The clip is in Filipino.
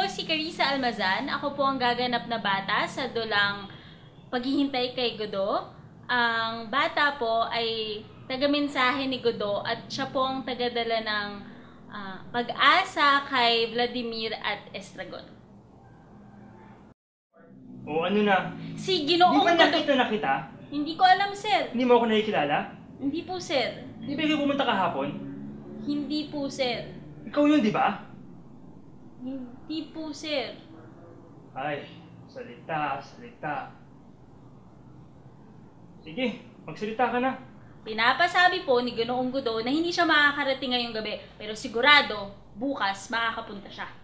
si Carissa Almazan. Ako po ang gaganap na bata sa dulang Paghihintay Kay Godot. Ang bata po ay taga-mensahe ni Godot at siya po ang tagadala ng pag-asa kay Vladimir at Estragon. O ano na? Si Ginoong Di ba Godot. nakita na kita? Hindi ko alam, sir. Hindi mo ako nakikilala? Hindi po, sir. Di ba ikaw pumunta kahapon? Hindi po, sir. Ikaw yun, di ba? Hindi po, sir. Ay, salita. Sige, magsalita ka na. Pinapasabi po ni Ginoong Godot na hindi siya makakarating ngayong gabi, pero sigurado, bukas makakapunta siya.